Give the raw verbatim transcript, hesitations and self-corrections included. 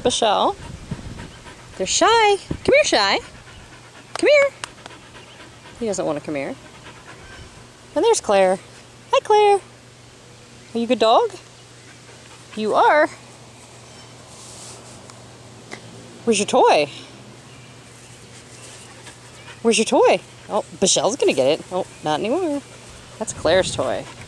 Bichelle. They're shy. Come here, Shy. Come here. He doesn't want to come here. And there's Claire. Hi, Claire. Are you a good dog? You are. Where's your toy? Where's your toy? Oh, Bichelle's gonna get it. Oh, not anymore. That's Claire's toy.